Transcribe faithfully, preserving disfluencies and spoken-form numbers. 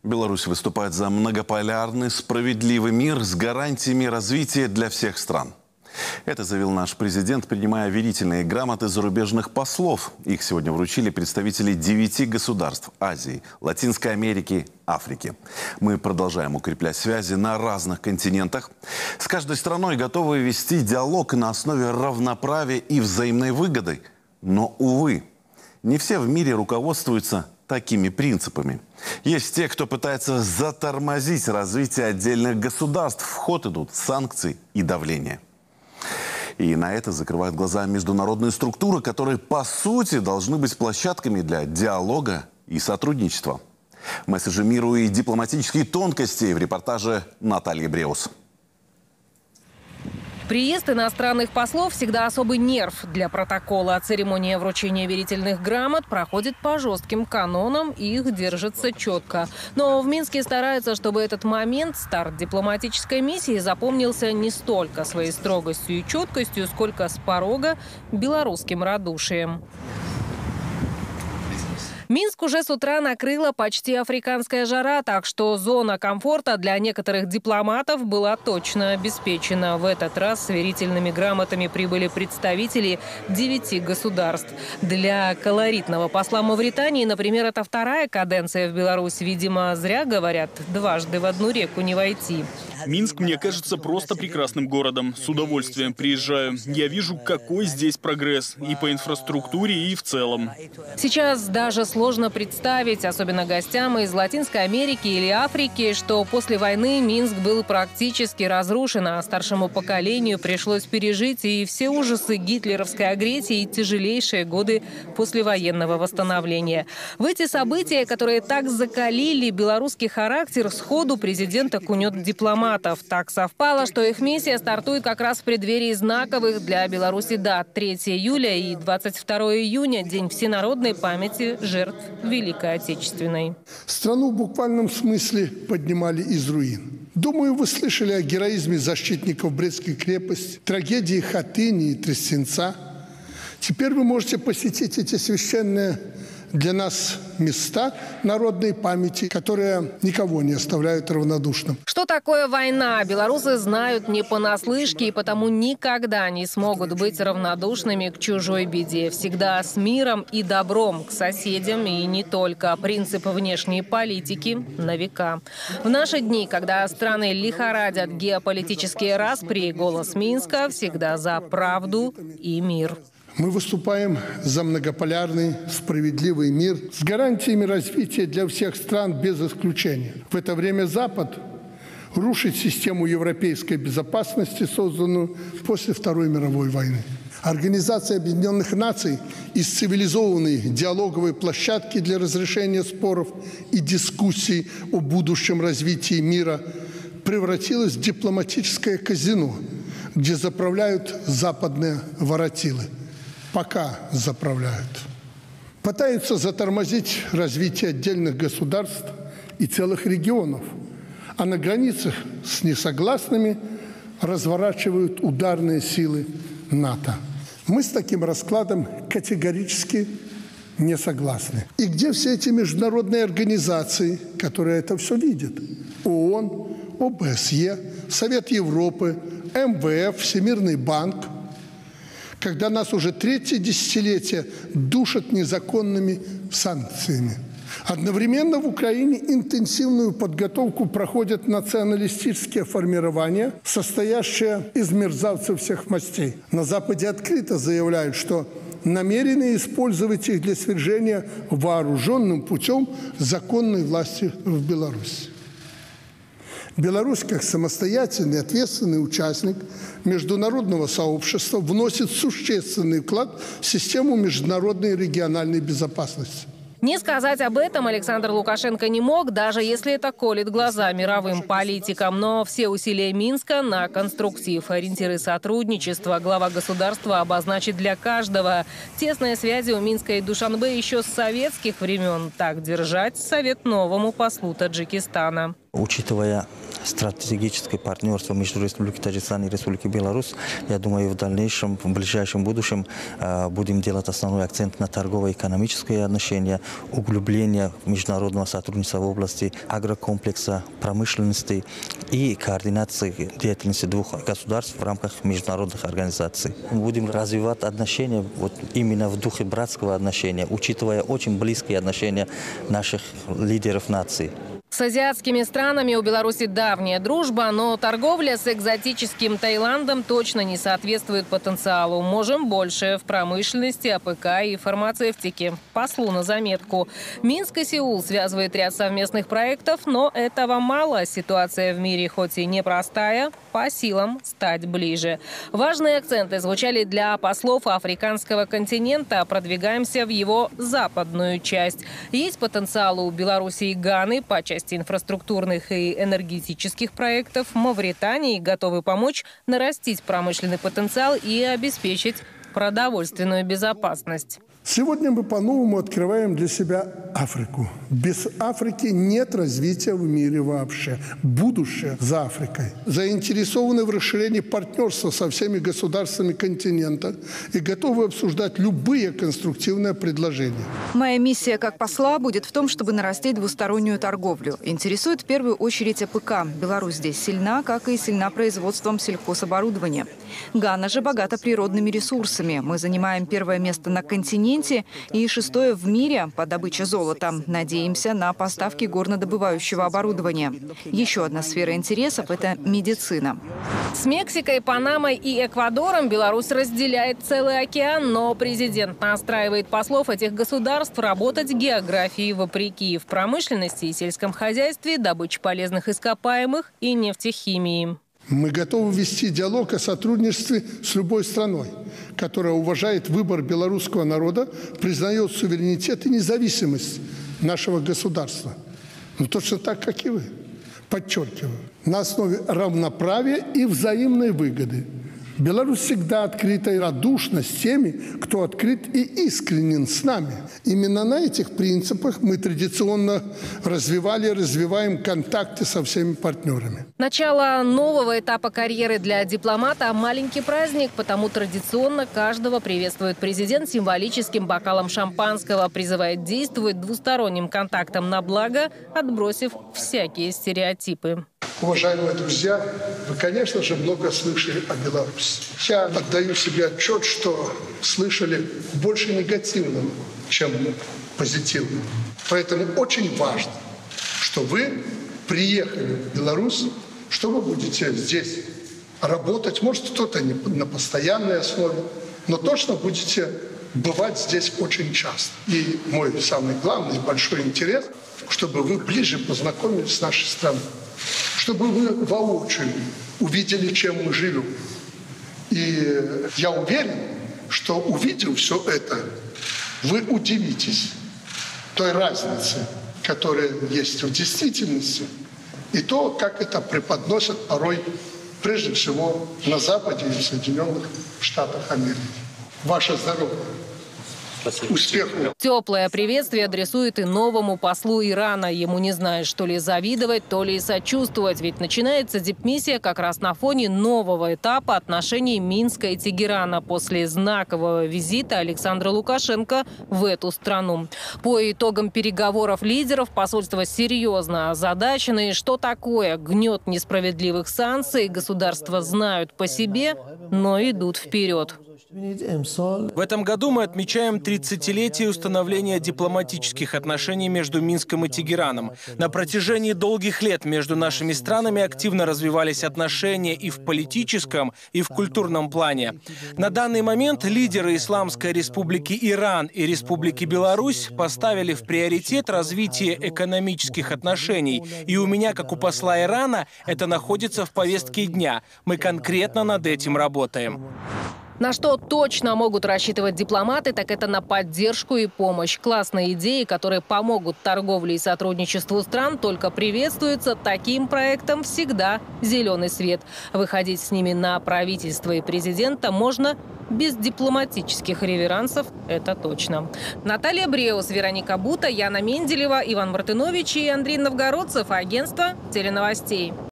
Беларусь выступает за многополярный, справедливый мир с гарантиями развития для всех стран. Это заявил наш президент, принимая верительные грамоты зарубежных послов. Их сегодня вручили представители девяти государств Азии, Латинской Америки, Африки. Мы продолжаем укреплять связи на разных континентах. С каждой страной готовы вести диалог на основе равноправия и взаимной выгоды. Но, увы, не все в мире руководствуются такими принципами. Есть те, кто пытается затормозить развитие отдельных государств. В ход идут санкции и давление. И на это закрывают глаза международные структуры, которые, по сути, должны быть площадками для диалога и сотрудничества. Месседжи миру и дипломатические тонкости в репортаже Натальи Бреус. Приезд иностранных послов всегда особый нерв для протокола. Церемония вручения верительных грамот проходит по жестким канонам, и их держится четко. Но в Минске стараются, чтобы этот момент, старт дипломатической миссии, запомнился не столько своей строгостью и четкостью, сколько с порога белорусским радушием. Минск уже с утра накрыла почти африканская жара, так что зона комфорта для некоторых дипломатов была точно обеспечена. В этот раз с верительными грамотами прибыли представители девяти государств. Для колоритного посла Мавритании, например, это вторая каденция в Беларусь. Видимо, зря говорят, дважды в одну реку не войти. Минск мне кажется просто прекрасным городом. С удовольствием приезжаю. Я вижу, какой здесь прогресс и по инфраструктуре, и в целом. Сейчас даже сложно представить, особенно гостям из Латинской Америки или Африки, что после войны Минск был практически разрушен, а старшему поколению пришлось пережить и все ужасы гитлеровской агрессии, и тяжелейшие годы послевоенного восстановления. В эти события, которые так закалили белорусский характер, сходу президент окунет дипломатов. Так совпало, что их миссия стартует как раз в преддверии знаковых для Беларуси дат: третьего июля и двадцать второго июня – День всенародной памяти жертв Великой Отечественной. Страну в буквальном смысле поднимали из руин. Думаю, вы слышали о героизме защитников Брестской крепости, трагедии Хатыни и Тростенца. Теперь вы можете посетить эти священные для нас места народной памяти, которые никого не оставляют равнодушным. Что такое война, белорусы знают не понаслышке и потому никогда не смогут быть равнодушными к чужой беде. Всегда с миром и добром к соседям и не только. Принцип внешней политики на века. В наши дни, когда страны лихорадят геополитические распри, голос Минска всегда за правду и мир. Мы выступаем за многополярный, справедливый мир с гарантиями развития для всех стран без исключения. В это время Запад рушит систему европейской безопасности, созданную после Второй мировой войны. Организация Объединенных Наций из цивилизованной диалоговой площадки для разрешения споров и дискуссий о будущем развитии мира превратилась в дипломатическое казино, где заправляют западные воротилы. Пока заправляют. Пытаются затормозить развитие отдельных государств и целых регионов, а на границах с несогласными разворачивают ударные силы НАТО. Мы с таким раскладом категорически не согласны. И где все эти международные организации, которые это все видят? ООН, ОБСЕ, Совет Европы, эм вэ эф, Всемирный банк, когда нас уже третье десятилетие душат незаконными санкциями. Одновременно в Украине интенсивную подготовку проходят националистические формирования, состоящие из мерзавцев всех мастей. На Западе открыто заявляют, что намерены использовать их для свержения вооруженным путем законной власти в Беларуси. Беларусь, как самостоятельный, ответственный участник международного сообщества, вносит существенный вклад в систему международной и региональной безопасности. Не сказать об этом Александр Лукашенко не мог, даже если это колет глаза мировым политикам. Но все усилия Минска на конструктив. Ориентиры сотрудничества глава государства обозначит для каждого. Тесные связи у Минска и Душанбе еще с советских времен. Так держать совет новому послу Таджикистана. Учитывая стратегическое партнерство между Республикой Таджикистан и Республикой Беларусь. Я думаю, в дальнейшем, в ближайшем будущем будем делать основной акцент на торгово-экономические отношения, углубление международного сотрудничества в области агрокомплекса, промышленности и координации деятельности двух государств в рамках международных организаций. Мы будем развивать отношения вот именно в духе братского отношения, учитывая очень близкие отношения наших лидеров наций. С азиатскими странами у Беларуси давняя дружба, но торговля с экзотическим Таиландом точно не соответствует потенциалу. Можем больше в промышленности, АПК и фармацевтике. Послу на заметку. Минск и Сеул связывает ряд совместных проектов, но этого мало. Ситуация в мире хоть и непростая, по силам стать ближе. Важные акценты звучали для послов африканского континента. Продвигаемся в его западную часть. Есть потенциал у Беларуси и Ганы по части инфраструктурных и энергетических проектов. Мавритании готовы помочь нарастить промышленный потенциал и обеспечить продовольственную безопасность. Сегодня мы по-новому открываем для себя Африку. Без Африки нет развития в мире вообще. Будущее за Африкой. Заинтересованы в расширении партнерства со всеми государствами континента и готовы обсуждать любые конструктивные предложения. Моя миссия как посла будет в том, чтобы нарастить двустороннюю торговлю. Интересует в первую очередь АПК. Беларусь здесь сильна, как и сильна производством сельхозоборудования. Гана же богата природными ресурсами. Мы занимаем первое место на континенте и шестое в мире по добыче золота. Надеемся на поставки горнодобывающего оборудования. Еще одна сфера интересов – это медицина. С Мексикой, Панамой и Эквадором Беларусь разделяет целый океан, но президент настраивает послов этих государств работать географии вопреки в промышленности и сельском хозяйстве, добыче полезных ископаемых и нефтехимии. Мы готовы вести диалог о сотрудничестве с любой страной, которая уважает выбор белорусского народа, признает суверенитет и независимость нашего государства. Ну, точно так, как и вы. Подчеркиваю, на основе равноправия и взаимной выгоды. Беларусь всегда открыта и радушна с теми, кто открыт и искренен с нами. Именно на этих принципах мы традиционно развивали и развиваем контакты со всеми партнерами. Начало нового этапа карьеры для дипломата – маленький праздник, потому традиционно каждого приветствует президент символическим бокалом шампанского, призывает действовать двусторонним контактом на благо, отбросив всякие стереотипы. Уважаемые друзья, вы, конечно же, много слышали о Беларуси. Я отдаю себе отчет, что слышали больше негативного, чем позитивного. Поэтому очень важно, что вы приехали в Беларусь, что вы будете здесь работать. Может, кто-то не на постоянной основе, но точно будете бывать здесь очень часто. И мой самый главный большой интерес, чтобы вы ближе познакомились с нашей страной. Чтобы вы воочию увидели, чем мы живем. И я уверен, что увидев все это, вы удивитесь той разнице, которая есть в действительности, и то, как это преподносят порой, прежде всего, на Западе и в Соединенных Штатах Америки. Ваше здоровье! Успехов! Теплое приветствие адресует и новому послу Ирана. Ему не знаешь, то ли завидовать, то ли сочувствовать. Ведь начинается дипмиссия как раз на фоне нового этапа отношений Минска и Тегерана после знакового визита Александра Лукашенко в эту страну. По итогам переговоров лидеров посольство серьезно озадачено. И что такое гнет несправедливых санкций? Государства знают по себе, но идут вперед. В этом году мы отмечаем тридцатилетие установления дипломатических отношений между Минском и Тегераном. На протяжении долгих лет между нашими странами активно развивались отношения и в политическом, и в культурном плане. На данный момент лидеры Исламской Республики Иран и Республики Беларусь поставили в приоритет развитие экономических отношений. И у меня, как у посла Ирана, это находится в повестке дня. Мы конкретно над этим работаем. На что точно могут рассчитывать дипломаты, так это на поддержку и помощь. Классные идеи, которые помогут торговле и сотрудничеству стран, только приветствуются. Таким проектам всегда зеленый свет. Выходить с ними на правительство и президента можно без дипломатических реверансов, это точно. Наталья Бреус, Вероника Бута, Яна Менделева, Иван Мартынович и Андрей Новгородцев. Агентство теленовостей.